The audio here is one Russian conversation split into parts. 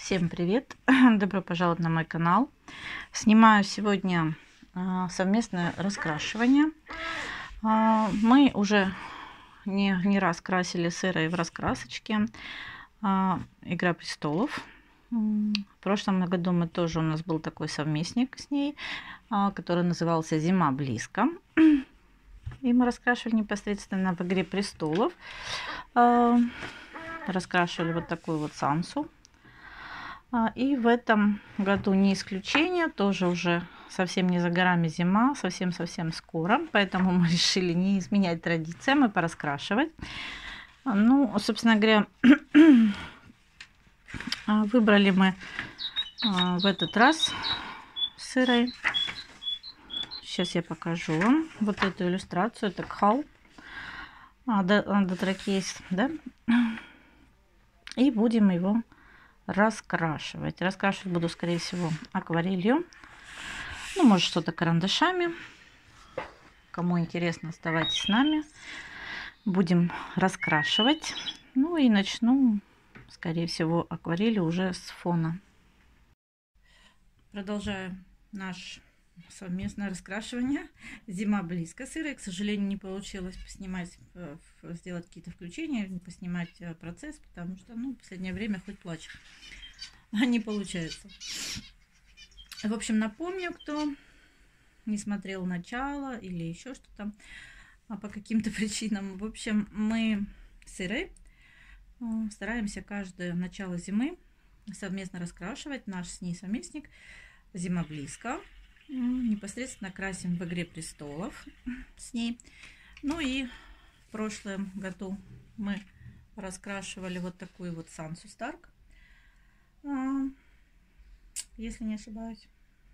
Всем привет! Добро пожаловать на мой канал. Снимаю сегодня совместное раскрашивание. Мы уже не раз красили с Ирой в раскрасочке «Игра престолов». В прошлом году у нас был такой совместник с ней, который назывался «Зима близко». И мы раскрашивали непосредственно в «Игре престолов». Раскрашивали вот такую вот Сансу. И в этом году не исключение, тоже уже совсем не за горами зима, совсем-совсем скоро, поэтому мы решили не изменять традициям и пораскрашивать. Ну, собственно говоря, выбрали мы в этот раз с Ирой. Сейчас я покажу вам вот эту иллюстрацию, это Кхал, Дотракейс, да? И будем его раскрашивать. Раскрашивать буду, скорее всего, акварелью. Ну, может, что-то карандашами. Кому интересно, оставайтесь с нами. Будем раскрашивать. Ну и начну, скорее всего, акварелью уже с фона. Продолжаю наш совместное раскрашивание. Зима близко с Ирой. К сожалению, не получилось поснимать, сделать какие-то включения, поснимать процесс, потому что, в последнее время хоть плачь, не получается. В общем, напомню, кто не смотрел начало или еще что-то по каким-то причинам. В общем, мы с Ирой стараемся каждое начало зимы совместно раскрашивать. Наш с ней совместник «Зима близко». Непосредственно красим в «Игре престолов» с ней. Ну и в прошлом году мы раскрашивали вот такую вот Сансу Старк, если не ошибаюсь.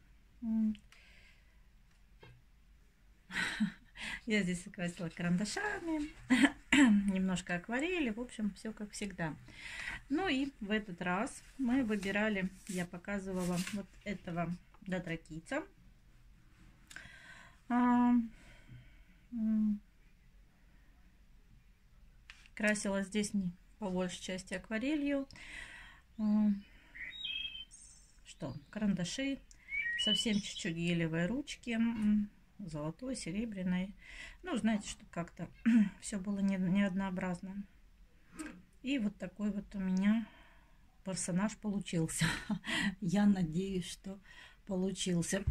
Я здесь красила карандашами, немножко акварели, в общем, все как всегда. Ну и в этот раз мы выбирали, я показывала вот этого дотракийца. Красила здесь по большей части акварелью. Что, карандаши, совсем чуть-чуть гелевой ручки, золотой, серебряной. Ну, знаете, что как-то все было не однообразно. И вот такой вот у меня персонаж получился. Я надеюсь, что получился.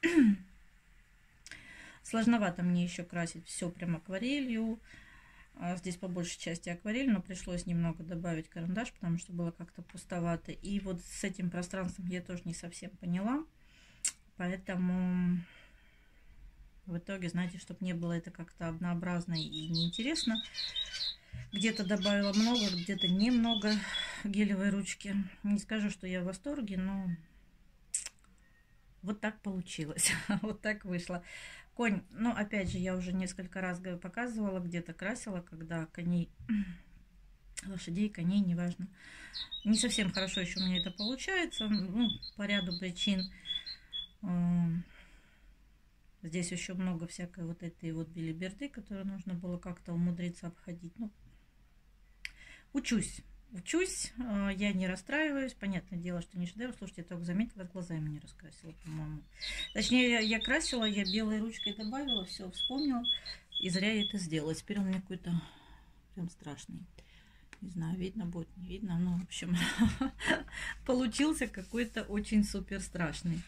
Сложновато мне еще красить все прям акварелью. Здесь по большей части акварель, но пришлось немного добавить карандаш, потому что было как-то пустовато. И вот с этим пространством я тоже не совсем поняла. Поэтому в итоге, знаете, чтобы не было это как-то однообразно и неинтересно, где-то добавила много, где-то немного гелевой ручки. Не скажу, что я в восторге, но вот так получилось. Вот так вышло. Конь, ну, опять же, я уже несколько раз показывала, где-то красила, когда коней, лошадей, коней, неважно. Не совсем хорошо еще у меня это получается, ну, по ряду причин. Здесь еще много всякой вот этой вот белиберды, которую нужно было как-то умудриться обходить. Ну, учусь, я не расстраиваюсь. Понятное дело, что не шедевр. Слушайте, я только заметила, глазами не раскрасила, по-моему. Точнее, я красила, я белой ручкой добавила, все вспомнила. И зря я это сделала. Теперь он мне какой-то прям страшный. Не знаю, видно будет, не видно. Ну, в общем, получился какой-то очень супер страшный.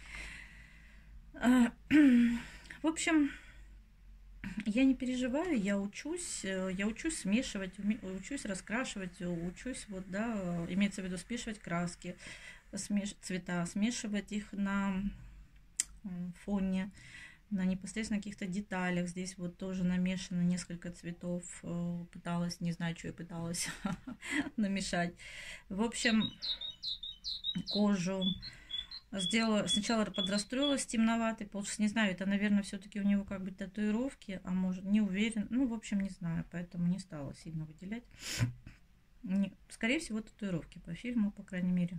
В общем, я не переживаю, я учусь смешивать, учусь раскрашивать, учусь вот, да, имеется в виду смешивать краски, цвета, смешивать их на фоне, на непосредственно каких-то деталях. Здесь вот тоже намешано несколько цветов, пыталась, не знаю, что я пыталась намешать. В общем, кожу сделала, сначала подрастроилась темноватый, получился, не знаю, это, наверное, все-таки у него как бы татуировки, а может, не уверен, ну, в общем, не знаю, поэтому не стала сильно выделять. Скорее всего, татуировки по фильму, по крайней мере.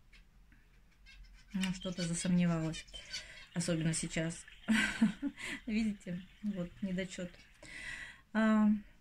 Ну, что-то засомневалась, особенно сейчас. Видите, вот, недочет.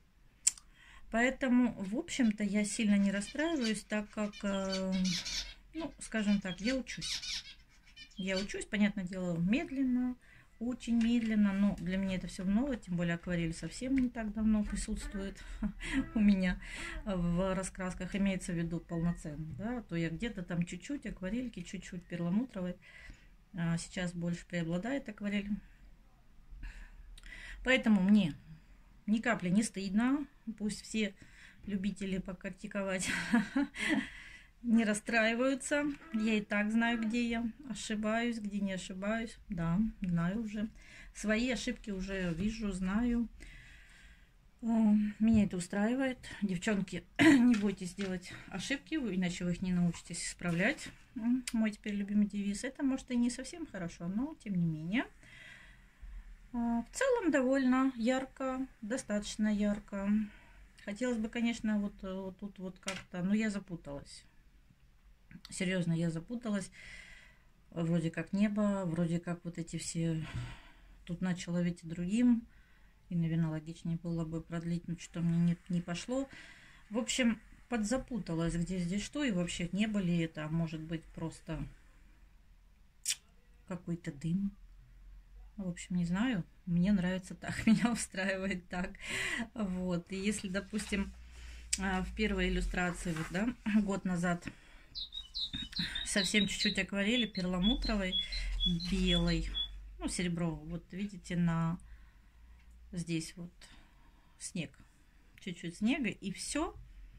Поэтому, в общем-то, я сильно не расстраиваюсь, так как Ну, скажем так, я учусь. Я учусь, понятное дело, медленно, очень медленно, но для меня это все новое, тем более акварель совсем не так давно присутствует у меня в раскрасках, имеется в виду полноценно, да, то я где-то там чуть-чуть акварельки, чуть-чуть перламутровой, сейчас больше преобладает акварель, поэтому мне ни капли не стыдно, пусть все любители покритиковать не расстраиваются. Я и так знаю, где я ошибаюсь, где не ошибаюсь. Да, знаю уже. Свои ошибки уже вижу, знаю. Меня это устраивает. Девчонки, не бойтесь делать ошибки, иначе вы их не научитесь исправлять. Мой теперь любимый девиз. Это может и не совсем хорошо, но тем не менее. В целом довольно ярко, достаточно ярко. Хотелось бы, конечно, вот тут вот как-то, но я запуталась. Серьезно, я запуталась. Вроде как небо, вроде как вот эти все... Тут начало ведь и другим. И, наверное, логичнее было бы продлить, но что мне не пошло. В общем, подзапуталась, где здесь что. И вообще, небо ли это, а может быть просто какой-то дым. В общем, не знаю. Мне нравится так, меня устраивает так. Вот. И если, допустим, в первой иллюстрации, вот, да, год назад совсем чуть-чуть акварели перламутровой, белой, ну, серебровой. Вот видите, на здесь вот снег. Чуть-чуть снега, и все.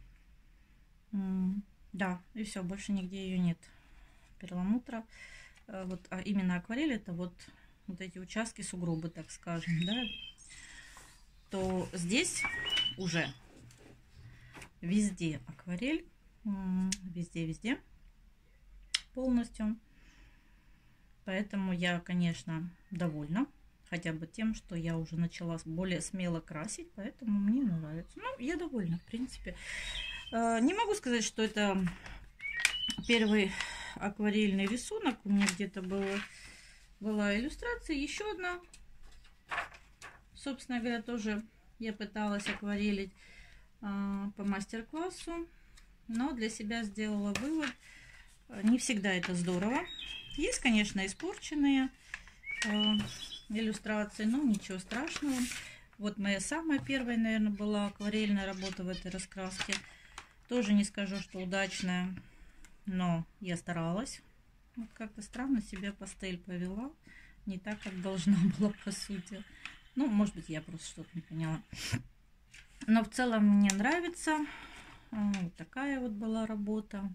Да, и все, больше нигде ее нет. Перламутра. Вот, а именно акварель это вот эти участки, сугробы, так скажем, да, то здесь уже везде акварель, везде полностью. Поэтому я, конечно, довольна хотя бы тем, что я уже начала более смело красить, поэтому мне нравится. Ну, я довольна, в принципе. Не могу сказать, что это первый акварельный рисунок. У меня где-то была иллюстрация. Еще одна. Собственно говоря, тоже я пыталась акварелить по мастер-классу. Но для себя сделала вывод. Не всегда это здорово. Есть, конечно, испорченные иллюстрации, но ничего страшного. Вот моя самая первая, наверное, была акварельная работа в этой раскраске. Тоже не скажу, что удачная, но я старалась. Вот как-то странно себя пастель повела. Не так, как должна была, по сути. Ну, может быть, я просто что-то не поняла. Но в целом мне нравится. Вот такая вот была работа.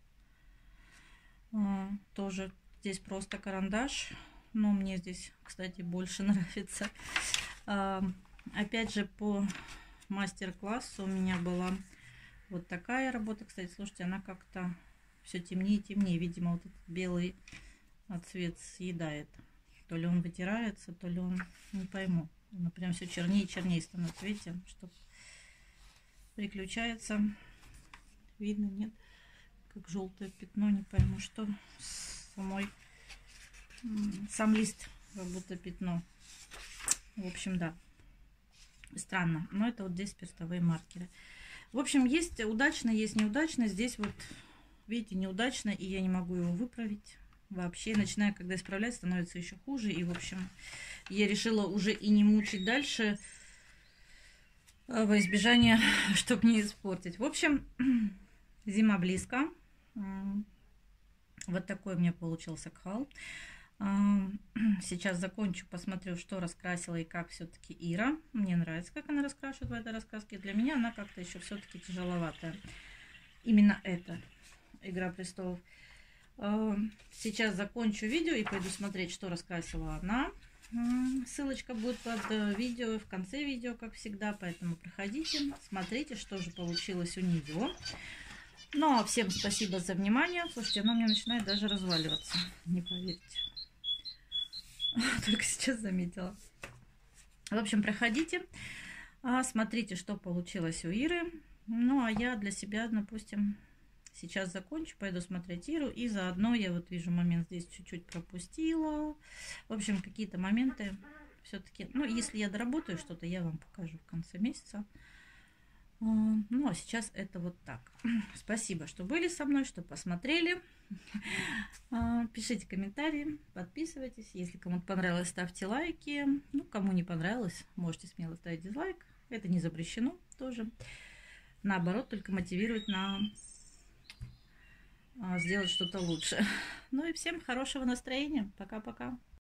Тоже здесь просто карандаш. Но мне здесь, кстати, больше нравится. Опять же, по мастер-классу у меня была вот такая работа. Кстати, слушайте, она как-то все темнее и темнее. Видимо, вот этот белый цвет съедает. То ли он вытирается, то ли он, не пойму. Он прям все чернее и чернее становится. Видите, что приключается. Видно, нет? Как желтое пятно, не пойму, что сам лист как будто пятно. В общем, да. Странно. Но это вот здесь спиртовые маркеры. В общем, есть удачно, есть неудачно. Здесь вот, видите, неудачно, и я не могу его выправить вообще. Начиная, когда исправлять, становится еще хуже. И, в общем, я решила уже и не мучить дальше во избежание, чтобы не испортить. В общем, зима близко. Вот такой у меня получился кхал. Сейчас закончу, посмотрю, что раскрасила и как все-таки Ира. Мне нравится, как она раскрашивает в этой раскраске. Для меня она как-то еще все-таки тяжеловатая. Именно это Игра престолов. Сейчас закончу видео и пойду смотреть, что раскрасила она. Ссылочка будет под видео, в конце видео, как всегда. Поэтому проходите, смотрите, что же получилось у нее. Ну, а всем спасибо за внимание. Слушайте, она у меня начинает даже разваливаться. Не поверите. Только сейчас заметила. В общем, проходите, смотрите, что получилось у Иры. Ну, а я для себя, допустим, сейчас закончу, пойду смотреть Иру. И заодно я вот вижу момент здесь чуть-чуть пропустила. В общем, какие-то моменты все-таки... Ну, если я доработаю что-то, я вам покажу в конце месяца. Ну, а сейчас это вот так. Спасибо, что были со мной, что посмотрели. Пишите комментарии, подписывайтесь. Если кому-то понравилось, ставьте лайки. Ну, кому не понравилось, можете смело ставить дизлайк. Это не запрещено тоже. Наоборот, только мотивировать на сделать что-то лучше. Ну и всем хорошего настроения. Пока-пока.